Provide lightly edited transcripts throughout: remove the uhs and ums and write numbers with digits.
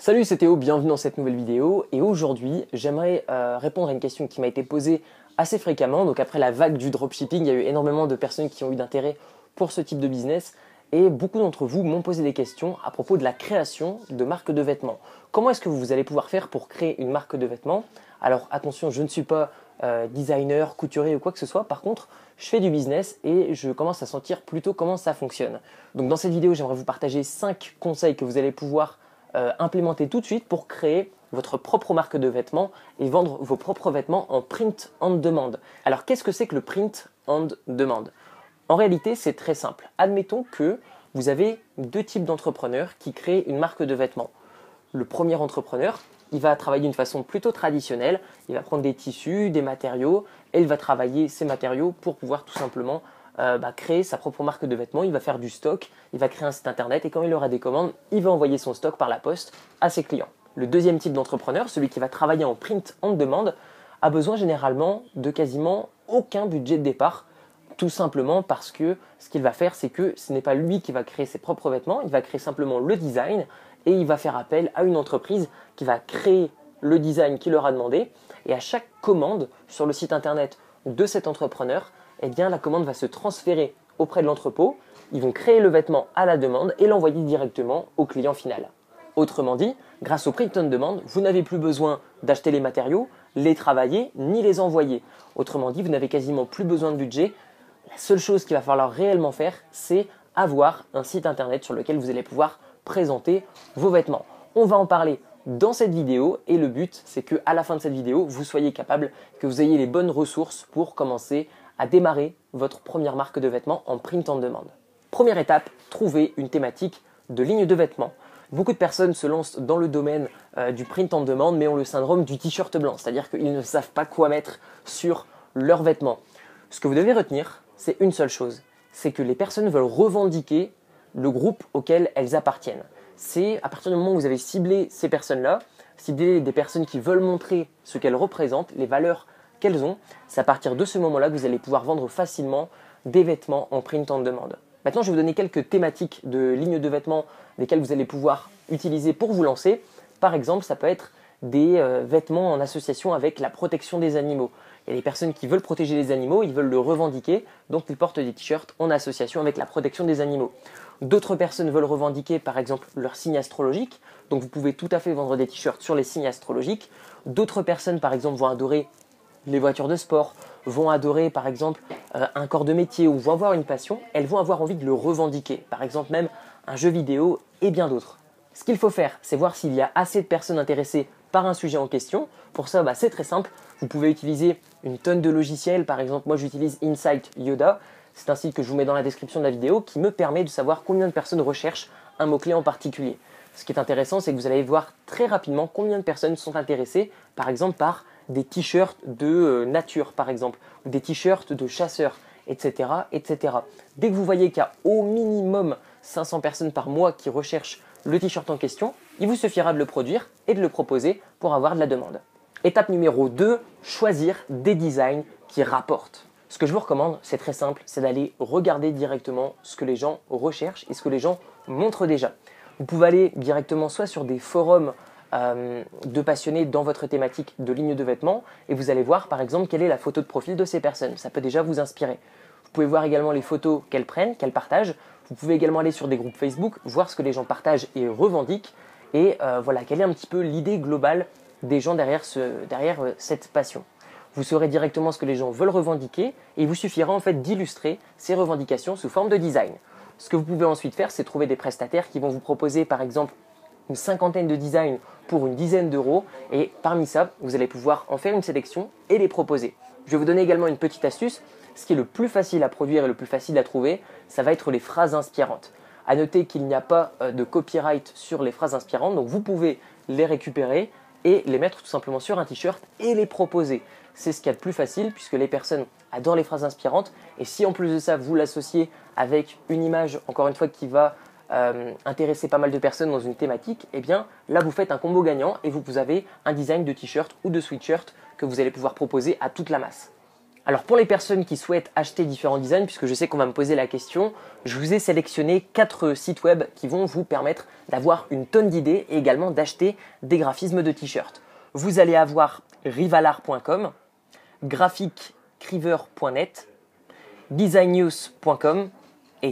Salut, c'est Théo, bienvenue dans cette nouvelle vidéo et aujourd'hui j'aimerais répondre à une question qui m'a été posée assez fréquemment. Donc après la vague du dropshipping, il y a eu énormément de personnes qui ont eu d'intérêt pour ce type de business et beaucoup d'entre vous m'ont posé des questions à propos de la création de marques de vêtements. Comment est-ce que vous allez pouvoir faire pour créer une marque de vêtements? Alors attention, je ne suis pas designer, couturier ou quoi que ce soit, par contre je fais du business et je commence à sentir plutôt comment ça fonctionne. Donc dans cette vidéo j'aimerais vous partager 5 conseils que vous allez pouvoir implémenter tout de suite pour créer votre propre marque de vêtements et vendre vos propres vêtements en print on demand. Alors qu'est-ce que c'est que le print on demand? En réalité c'est très simple. Admettons que vous avez deux types d'entrepreneurs qui créent une marque de vêtements. Le premier entrepreneur, il va travailler d'une façon plutôt traditionnelle, il va prendre des tissus, des matériaux et il va travailler ces matériaux pour pouvoir tout simplement créer sa propre marque de vêtements. Il va faire du stock, il va créer un site internet et quand il aura des commandes, il va envoyer son stock par la poste à ses clients. Le deuxième type d'entrepreneur, celui qui va travailler en print on demand, a besoin généralement de quasiment aucun budget de départ, tout simplement parce que ce qu'il va faire, c'est que ce n'est pas lui qui va créer ses propres vêtements, il va créer simplement le design et il va faire appel à une entreprise qui va créer le design qu'il leur a demandé et à chaque commande sur le site internet de cet entrepreneur, eh bien, la commande va se transférer auprès de l'entrepôt, ils vont créer le vêtement à la demande et l'envoyer directement au client final. Autrement dit, grâce au print on demand, vous n'avez plus besoin d'acheter les matériaux, les travailler, ni les envoyer. Autrement dit, vous n'avez quasiment plus besoin de budget. La seule chose qu'il va falloir réellement faire, c'est avoir un site internet sur lequel vous allez pouvoir présenter vos vêtements. On va en parler dans cette vidéo et le but, c'est qu'à la fin de cette vidéo, vous soyez capable, que vous ayez les bonnes ressources pour commencer à démarrer votre première marque de vêtements en print on demand. Première étape, trouver une thématique de ligne de vêtements. Beaucoup de personnes se lancent dans le domaine du print on demand mais ont le syndrome du t-shirt blanc, c'est-à-dire qu'ils ne savent pas quoi mettre sur leurs vêtements. Ce que vous devez retenir, c'est une seule chose, c'est que les personnes veulent revendiquer le groupe auquel elles appartiennent. C'est à partir du moment où vous avez ciblé ces personnes-là, ciblé des personnes qui veulent montrer ce qu'elles représentent, les valeurs qu'elles ont, c'est à partir de ce moment-là que vous allez pouvoir vendre facilement des vêtements en print on demand. Maintenant, je vais vous donner quelques thématiques de lignes de vêtements desquelles vous allez pouvoir utiliser pour vous lancer. Par exemple, ça peut être des vêtements en association avec la protection des animaux. Il y a des personnes qui veulent protéger les animaux, ils veulent le revendiquer, donc ils portent des t-shirts en association avec la protection des animaux. D'autres personnes veulent revendiquer par exemple leur signe astrologique, donc vous pouvez tout à fait vendre des t-shirts sur les signes astrologiques. D'autres personnes par exemple vont adorer les voitures de sport, vont adorer par exemple un corps de métier ou vont avoir une passion, elles vont avoir envie de le revendiquer, par exemple même un jeu vidéo et bien d'autres. Ce qu'il faut faire, c'est voir s'il y a assez de personnes intéressées par un sujet en question. Pour ça, c'est très simple, vous pouvez utiliser une tonne de logiciels, par exemple moi j'utilise Insight Yoda, c'est un site que je vous mets dans la description de la vidéo qui me permet de savoir combien de personnes recherchent un mot-clé en particulier. Ce qui est intéressant, c'est que vous allez voir très rapidement combien de personnes sont intéressées, par exemple par des t-shirts de nature par exemple, ou des t-shirts de chasseurs, etc., etc. Dès que vous voyez qu'il y a au minimum 500 personnes par mois qui recherchent le t-shirt en question, il vous suffira de le produire et de le proposer pour avoir de la demande. Étape numéro 2, choisir des designs qui rapportent. Ce que je vous recommande, c'est très simple, c'est d'aller regarder directement ce que les gens recherchent et ce que les gens montrent déjà. Vous pouvez aller directement soit sur des forums de passionnés dans votre thématique de ligne de vêtements et vous allez voir par exemple quelle est la photo de profil de ces personnes. Ça peut déjà vous inspirer. Vous pouvez voir également les photos qu'elles prennent, qu'elles partagent. Vous pouvez également aller sur des groupes Facebook, voir ce que les gens partagent et revendiquent et voilà, quelle est un petit peu l'idée globale des gens derrière cette passion. Vous saurez directement ce que les gens veulent revendiquer et il vous suffira en fait d'illustrer ces revendications sous forme de design. Ce que vous pouvez ensuite faire, c'est trouver des prestataires qui vont vous proposer par exemple une cinquantaine de designs pour une dizaine d'euros et parmi ça, vous allez pouvoir en faire une sélection et les proposer. Je vais vous donner également une petite astuce. Ce qui est le plus facile à produire et le plus facile à trouver, ça va être les phrases inspirantes. À noter qu'il n'y a pas de copyright sur les phrases inspirantes, donc vous pouvez les récupérer et les mettre tout simplement sur un t-shirt et les proposer. C'est ce qu'il y a de plus facile puisque les personnes adorent les phrases inspirantes et si en plus de ça vous l'associez avec une image, encore une fois, qui va intéresser pas mal de personnes dans une thématique, eh bien là vous faites un combo gagnant et vous avez un design de t-shirt ou de sweatshirt que vous allez pouvoir proposer à toute la masse. Alors pour les personnes qui souhaitent acheter différents designs, puisque je sais qu'on va me poser la question, je vous ai sélectionné 4 sites web qui vont vous permettre d'avoir une tonne d'idées et également d'acheter des graphismes de t-shirts. Vous allez avoir rivalar.com, graphiccriver.net, designnews.com et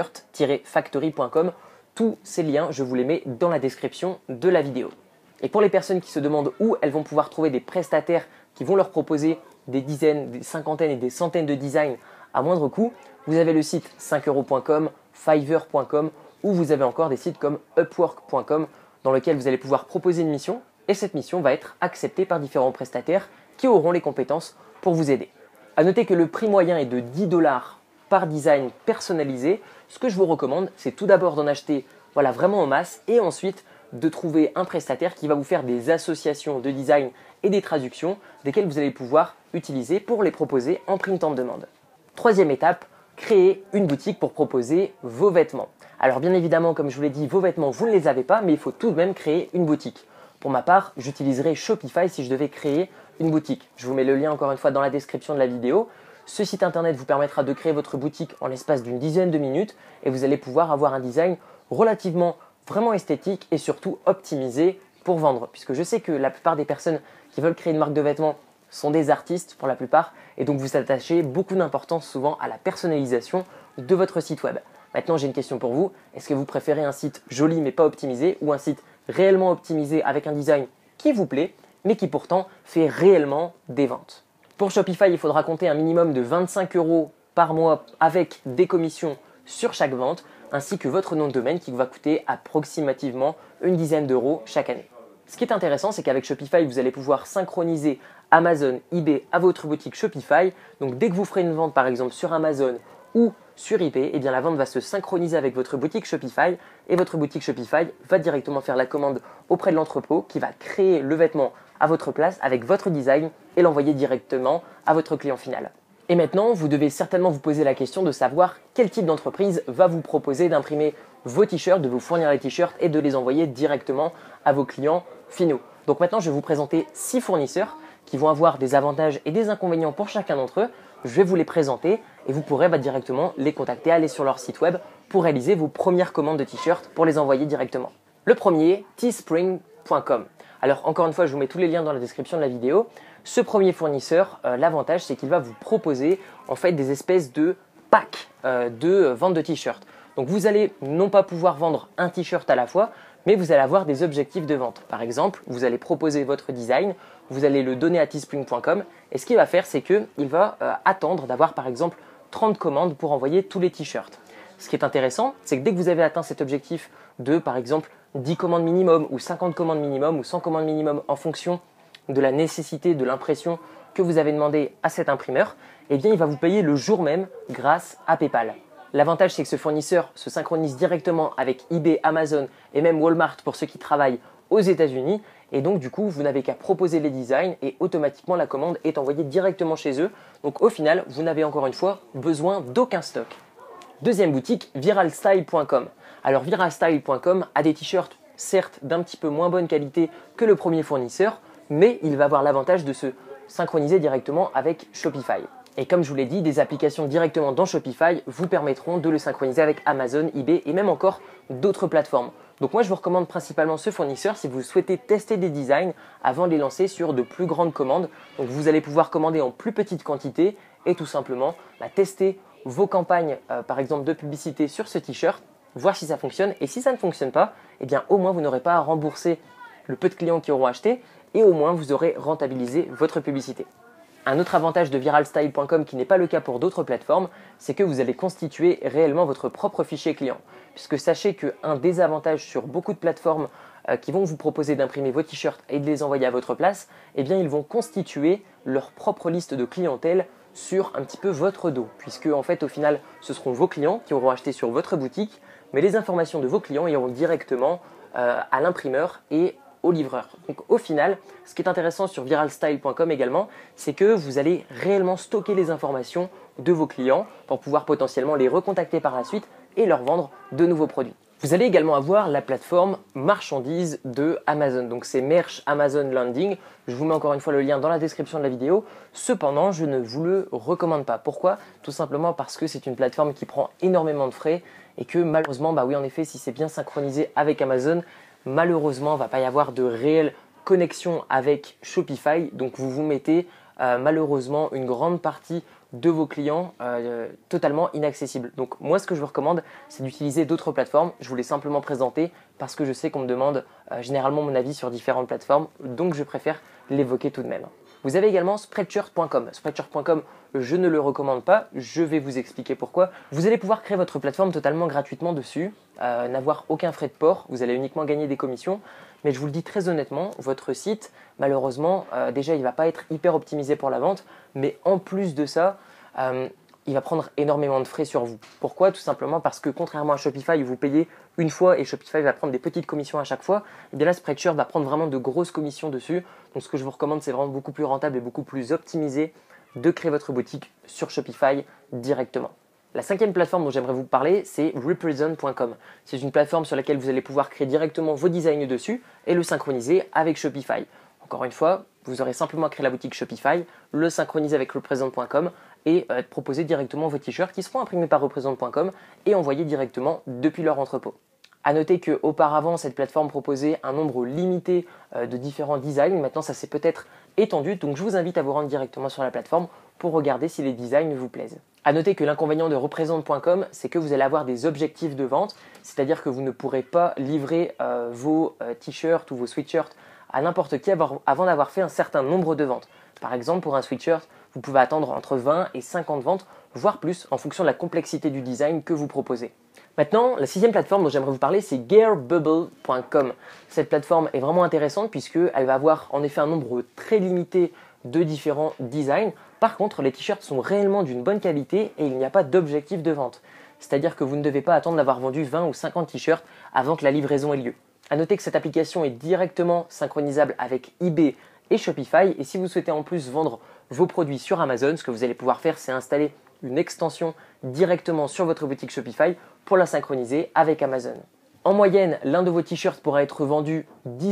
t-shirt-factory.com. Tous ces liens, je vous les mets dans la description de la vidéo. Et pour les personnes qui se demandent où elles vont pouvoir trouver des prestataires qui vont leur proposer des dizaines, des cinquantaines et des centaines de designs à moindre coût, vous avez le site 5euros.com, fiverr.com ou vous avez encore des sites comme upwork.com dans lequel vous allez pouvoir proposer une mission et cette mission va être acceptée par différents prestataires qui auront les compétences pour vous aider. A noter que le prix moyen est de 10 $ par design personnalisé. Ce que je vous recommande, c'est tout d'abord d'en acheter vraiment en masse et ensuite de trouver un prestataire qui va vous faire des associations de design et des traductions desquelles vous allez pouvoir utiliser pour les proposer en print on demand. Troisième étape, créer une boutique pour proposer vos vêtements. Alors bien évidemment, comme je vous l'ai dit, vos vêtements, vous ne les avez pas, mais il faut tout de même créer une boutique. Pour ma part, j'utiliserai Shopify si je devais créer une boutique. Je vous mets le lien encore une fois dans la description de la vidéo. Ce site internet vous permettra de créer votre boutique en l'espace d'une dizaine de minutes et vous allez pouvoir avoir un design relativement vraiment esthétique et surtout optimisé pour vendre. Puisque je sais que la plupart des personnes qui veulent créer une marque de vêtements sont des artistes pour la plupart et donc vous attachez beaucoup d'importance souvent à la personnalisation de votre site web. Maintenant, j'ai une question pour vous. Est-ce que vous préférez un site joli mais pas optimisé ou un site réellement optimisé avec un design qui vous plaît mais qui pourtant fait réellement des ventes? Pour Shopify, il faudra compter un minimum de 25 € par mois avec des commissions sur chaque vente ainsi que votre nom de domaine qui va coûter approximativement une dizaine d'euros chaque année. Ce qui est intéressant, c'est qu'avec Shopify, vous allez pouvoir synchroniser Amazon, eBay à votre boutique Shopify. Donc dès que vous ferez une vente par exemple sur Amazon ou sur eBay, la vente va se synchroniser avec votre boutique Shopify et votre boutique Shopify va directement faire la commande auprès de l'entrepôt qui va créer le vêtement à votre place avec votre design et l'envoyer directement à votre client final. Et maintenant, vous devez certainement vous poser la question de savoir quel type d'entreprise va vous proposer d'imprimer vos t-shirts, de vous fournir les t-shirts et de les envoyer directement à vos clients finaux. Donc maintenant, je vais vous présenter 6 fournisseurs qui vont avoir des avantages et des inconvénients pour chacun d'entre eux. Je vais vous les présenter et vous pourrez directement les contacter, aller sur leur site web pour réaliser vos premières commandes de t-shirts pour les envoyer directement. Le premier, teespring.com. Alors encore une fois, je vous mets tous les liens dans la description de la vidéo. Ce premier fournisseur, l'avantage c'est qu'il va vous proposer en fait des espèces de packs de vente de t-shirts. Donc vous allez non pas pouvoir vendre un t-shirt à la fois, mais vous allez avoir des objectifs de vente. Par exemple, vous allez proposer votre design, vous allez le donner à teespring.com et ce qu'il va faire c'est qu'il va attendre d'avoir par exemple 30 commandes pour envoyer tous les t-shirts. Ce qui est intéressant, c'est que dès que vous avez atteint cet objectif de par exemple 10 commandes minimum ou 50 commandes minimum ou 100 commandes minimum en fonction de la nécessité de l'impression que vous avez demandé à cet imprimeur, il va vous payer le jour même grâce à PayPal. L'avantage, c'est que ce fournisseur se synchronise directement avec eBay, Amazon et même Walmart pour ceux qui travaillent aux États-Unis. Et donc, du coup, vous n'avez qu'à proposer les designs et automatiquement la commande est envoyée directement chez eux. Donc, au final, vous n'avez encore une fois besoin d'aucun stock. Deuxième boutique, viralstyle.com. Alors, viralstyle.com a des t-shirts, certes d'un petit peu moins bonne qualité que le premier fournisseur, mais il va avoir l'avantage de se synchroniser directement avec Shopify. Et comme je vous l'ai dit, des applications directement dans Shopify vous permettront de le synchroniser avec Amazon, eBay et même encore d'autres plateformes. Donc moi je vous recommande principalement ce fournisseur si vous souhaitez tester des designs avant de les lancer sur de plus grandes commandes. Donc vous allez pouvoir commander en plus petite quantité et tout simplement tester vos campagnes par exemple de publicité sur ce t-shirt, voir si ça fonctionne et si ça ne fonctionne pas, au moins vous n'aurez pas à rembourser le peu de clients qui auront acheté et au moins vous aurez rentabilisé votre publicité. Un autre avantage de viralstyle.com qui n'est pas le cas pour d'autres plateformes, c'est que vous allez constituer réellement votre propre fichier client. Puisque sachez qu'un des avantages sur beaucoup de plateformes qui vont vous proposer d'imprimer vos t-shirts et de les envoyer à votre place, ils vont constituer leur propre liste de clientèle sur un petit peu votre dos. Puisque en fait au final ce seront vos clients qui auront acheté sur votre boutique, mais les informations de vos clients iront directement à l'imprimeur et au livreur. Donc au final, ce qui est intéressant sur viralstyle.com également, c'est que vous allez réellement stocker les informations de vos clients pour pouvoir potentiellement les recontacter par la suite et leur vendre de nouveaux produits. Vous allez également avoir la plateforme marchandises de Amazon. Donc c'est Merch Amazon Landing. Je vous mets encore une fois le lien dans la description de la vidéo. Cependant, je ne vous le recommande pas. Pourquoi? Tout simplement parce que c'est une plateforme qui prend énormément de frais et que malheureusement, oui en effet, si c'est bien synchronisé avec Amazon, malheureusement, il ne va pas y avoir de réelle connexion avec Shopify. Donc vous vous mettez malheureusement une grande partie de vos clients totalement inaccessibles. Donc moi ce que je vous recommande c'est d'utiliser d'autres plateformes. Je voulais simplement présenter parce que je sais qu'on me demande généralement mon avis sur différentes plateformes, donc je préfère l'évoquer tout de même. Vous avez également Spreadshirt.com. Spreadshirt.com, je ne le recommande pas, je vais vous expliquer pourquoi. Vous allez pouvoir créer votre plateforme totalement gratuitement dessus, n'avoir aucun frais de port, vous allez uniquement gagner des commissions. Mais je vous le dis très honnêtement, votre site, malheureusement, déjà il ne va pas être hyper optimisé pour la vente, mais en plus de ça, il va prendre énormément de frais sur vous. Pourquoi? Tout simplement parce que contrairement à Shopify où vous payez une fois et Shopify va prendre des petites commissions à chaque fois, et bien là Spreadshirt va prendre vraiment de grosses commissions dessus. Donc ce que je vous recommande, c'est vraiment beaucoup plus rentable et beaucoup plus optimisé de créer votre boutique sur Shopify directement. La cinquième plateforme dont j'aimerais vous parler, c'est Represent.com. C'est une plateforme sur laquelle vous allez pouvoir créer directement vos designs dessus et le synchroniser avec Shopify. Encore une fois, vous aurez simplement à créer la boutique Shopify, le synchroniser avec Represent.com et proposer directement vos t-shirts qui seront imprimés par Represent.com et envoyés directement depuis leur entrepôt. A noter qu'auparavant, cette plateforme proposait un nombre limité de différents designs. Maintenant, ça s'est peut-être étendu. Donc, je vous invite à vous rendre directement sur la plateforme pour regarder si les designs vous plaisent. A noter que l'inconvénient de Represent.com, c'est que vous allez avoir des objectifs de vente. C'est-à-dire que vous ne pourrez pas livrer vos t-shirts ou vos sweatshirts à n'importe qui avant d'avoir fait un certain nombre de ventes. Par exemple, pour un sweatshirt, vous pouvez attendre entre 20 et 50 ventes, voire plus, en fonction de la complexité du design que vous proposez. Maintenant, la sixième plateforme dont j'aimerais vous parler, c'est gearbubble.com. Cette plateforme est vraiment intéressante puisqu'elle va avoir en effet un nombre très limité de différents designs. Par contre, les t-shirts sont réellement d'une bonne qualité et il n'y a pas d'objectif de vente. C'est-à-dire que vous ne devez pas attendre d'avoir vendu 20 ou 50 t-shirts avant que la livraison ait lieu. A noter que cette application est directement synchronisable avec eBay et Shopify. Et si vous souhaitez en plus vendre vos produits sur Amazon, ce que vous allez pouvoir faire, c'est installer une extension directement sur votre boutique Shopify pour la synchroniser avec Amazon. En moyenne, l'un de vos t-shirts pourra être vendu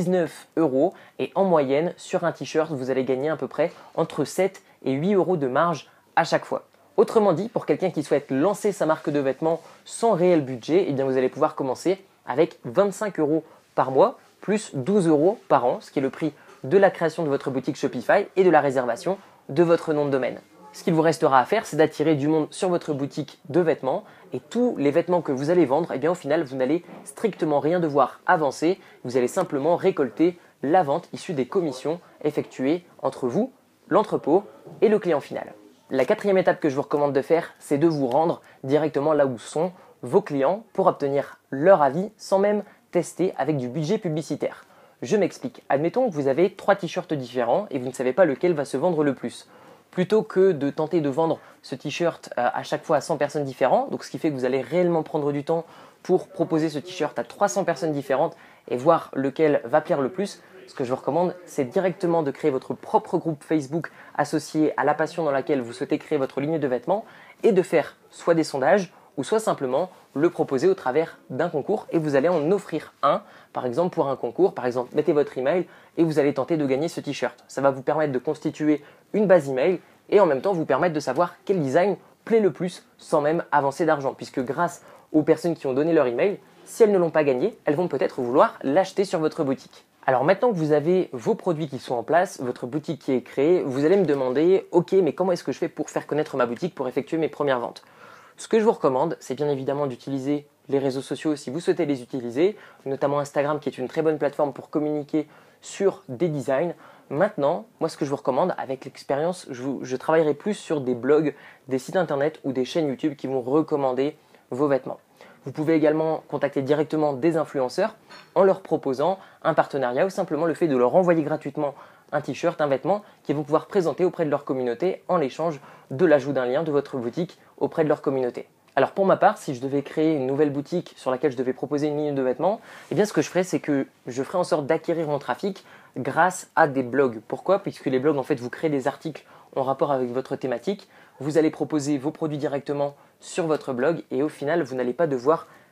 19 € et en moyenne, sur un t-shirt, vous allez gagner à peu près entre 7 et 8 € de marge à chaque fois. Autrement dit, pour quelqu'un qui souhaite lancer sa marque de vêtements sans réel budget, eh bien vous allez pouvoir commencer avec 25 € par mois plus 12 € par an, ce qui est le prix de la création de votre boutique Shopify et de la réservation de votre nom de domaine. Ce qu'il vous restera à faire, c'est d'attirer du monde sur votre boutique de vêtements et tous les vêtements que vous allez vendre, eh bien au final, vous n'allez strictement rien devoir avancer, vous allez simplement récolter la vente issue des commissions effectuées entre vous, l'entrepôt et le client final. La quatrième étape que je vous recommande de faire, c'est de vous rendre directement là où sont vos clients pour obtenir leur avis sans même tester avec du budget publicitaire. Je m'explique. Admettons que vous avez 3 t-shirts différents et vous ne savez pas lequel va se vendre le plus. Plutôt que de tenter de vendre ce t-shirt à chaque fois à 100 personnes différentes, donc ce qui fait que vous allez réellement prendre du temps pour proposer ce t-shirt à 300 personnes différentes et voir lequel va plaire le plus, ce que je vous recommande, c'est directement de créer votre propre groupe Facebook associé à la passion dans laquelle vous souhaitez créer votre ligne de vêtements et de faire soit des sondages ou soit simplement le proposer au travers d'un concours et vous allez en offrir un, par exemple pour un concours, par exemple mettez votre email et vous allez tenter de gagner ce t-shirt. Ça va vous permettre de constituer une base email et en même temps vous permettre de savoir quel design plaît le plus sans même avancer d'argent puisque grâce aux personnes qui ont donné leur email, si elles ne l'ont pas gagné, elles vont peut-être vouloir l'acheter sur votre boutique. Alors maintenant que vous avez vos produits qui sont en place, votre boutique qui est créée, vous allez me demander « Ok, mais comment est-ce que je fais pour faire connaître ma boutique, pour effectuer mes premières ventes ?» Ce que je vous recommande, c'est bien évidemment d'utiliser les réseaux sociaux si vous souhaitez les utiliser, notamment Instagram qui est une très bonne plateforme pour communiquer sur des designs. Maintenant, moi ce que je vous recommande, avec l'expérience, je travaillerai plus sur des blogs, des sites internet ou des chaînes YouTube qui vont recommander vos vêtements. Vous pouvez également contacter directement des influenceurs en leur proposant un partenariat ou simplement le fait de leur envoyer gratuitement un t-shirt, un vêtement qu'ils vont pouvoir présenter auprès de leur communauté en l'échange de l'ajout d'un lien de votre boutique auprès de leur communauté. Alors pour ma part, si je devais créer une nouvelle boutique sur laquelle je devais proposer une ligne de vêtements, eh bien ce que je ferais, c'est que je ferais en sorte d'acquérir mon trafic grâce à des blogs. Pourquoi? Puisque les blogs, en fait, vous créez des articles en rapport avec votre thématique, vous allez proposer vos produits directement sur votre blog et au final, vous n'allez pas devoir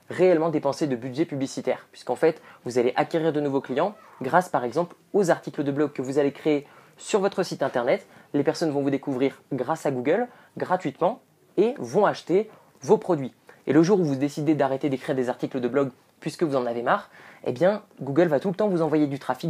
réellement dépenser de budget publicitaire, puisqu'en fait, vous allez acquérir de nouveaux clients grâce par exemple aux articles de blog que vous allez créer sur votre site internet. Les personnes vont vous découvrir grâce à Google gratuitement et vont acheter vos produits. Et le jour où vous décidez d'arrêter d'écrire des articles de blog puisque vous en avez marre, eh bien Google va tout le temps vous envoyer du trafic,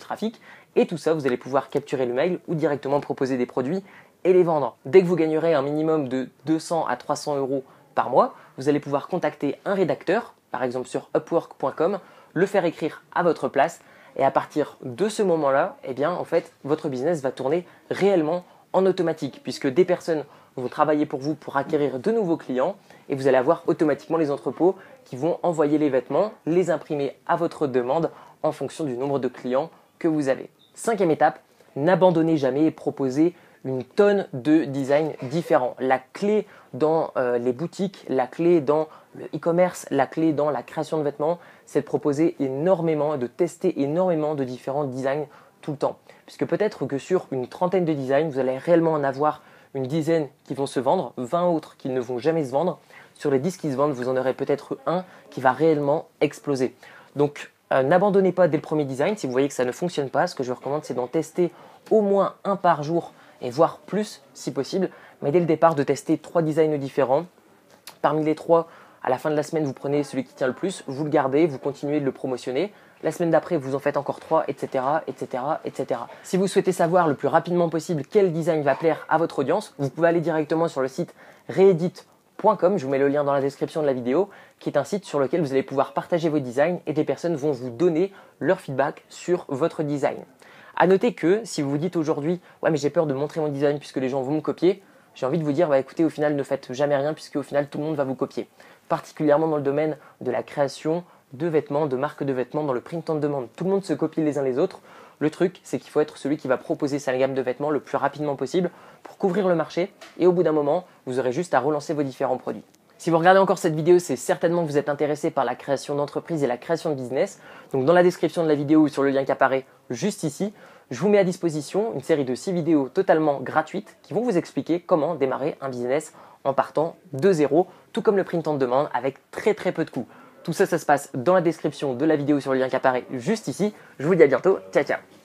et tout ça, vous allez pouvoir capturer le mail ou directement proposer des produits et les vendre. Dès que vous gagnerez un minimum de 200 à 300 euros par mois, vous allez pouvoir contacter un rédacteur, par exemple sur upwork.com, le faire écrire à votre place, et à partir de ce moment-là, eh bien en fait, votre business va tourner réellement en automatique, puisque des personnes vont travailler pour vous pour acquérir de nouveaux clients, et vous allez avoir automatiquement les entrepôts qui vont envoyer les vêtements, les imprimer à votre demande en fonction du nombre de clients que vous avez. 5e étape, n'abandonnez jamais et proposez une tonne de designs différents. La clé dans les boutiques, la clé dans le e-commerce, la clé dans la création de vêtements, c'est de proposer énormément, de tester énormément de différents designs tout le temps. Puisque peut-être que sur une trentaine de designs, vous allez réellement en avoir une dizaine qui vont se vendre, 20 autres qui ne vont jamais se vendre. Sur les 10 qui se vendent, vous en aurez peut-être un qui va réellement exploser. Donc, n'abandonnez pas dès le premier design. Si vous voyez que ça ne fonctionne pas, ce que je vous recommande, c'est d'en tester au moins un par jour et voire plus si possible. Mais dès le départ, de tester 3 designs différents. Parmi les 3, à la fin de la semaine, vous prenez celui qui tient le plus, vous le gardez, vous continuez de le promotionner. La semaine d'après, vous en faites encore 3, etc., etc., etc. Si vous souhaitez savoir le plus rapidement possible quel design va plaire à votre audience, vous pouvez aller directement sur le site reedit.com, je vous mets le lien dans la description de la vidéo, qui est un site sur lequel vous allez pouvoir partager vos designs et des personnes vont vous donner leur feedback sur votre design. A noter que si vous vous dites aujourd'hui « ouais mais j'ai peur de montrer mon design puisque les gens vont me copier », j'ai envie de vous dire écoutez, au final ne faites jamais rien puisque au final tout le monde va vous copier. Particulièrement dans le domaine de la création de vêtements, de marques de vêtements, dans le print on demand. Tout le monde se copie les uns les autres. Le truc, c'est qu'il faut être celui qui va proposer sa gamme de vêtements le plus rapidement possible pour couvrir le marché et au bout d'un moment, vous aurez juste à relancer vos différents produits. Si vous regardez encore cette vidéo, c'est certainement que vous êtes intéressé par la création d'entreprise et la création de business. Donc dans la description de la vidéo ou sur le lien qui apparaît juste ici, je vous mets à disposition une série de 6 vidéos totalement gratuites qui vont vous expliquer comment démarrer un business en partant de zéro, tout comme le print on demand avec très peu de coûts. Tout ça, ça se passe dans la description de la vidéo sur le lien qui apparaît juste ici. Je vous dis à bientôt. Ciao, ciao.